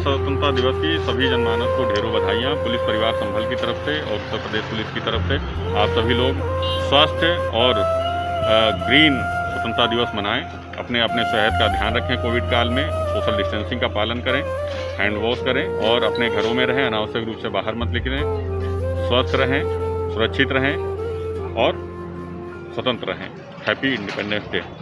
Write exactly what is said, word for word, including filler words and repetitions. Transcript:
स्वतंत्रता दिवस की सभी जनमानस को ढेरों बधाइयाँ पुलिस परिवार संभल की तरफ से और उत्तर प्रदेश पुलिस की तरफ से। आप सभी लोग स्वस्थ और ग्रीन स्वतंत्रता दिवस मनाएं, अपने अपने सेहत का ध्यान रखें, कोविड काल में सोशल डिस्टेंसिंग का पालन करें, हैंड वॉश करें और अपने घरों में रहें, अनावश्यक रूप से बाहर मत निकलें, स्वस्थ रहें, सुरक्षित रहें और स्वतंत्र रहें। Happy independence day.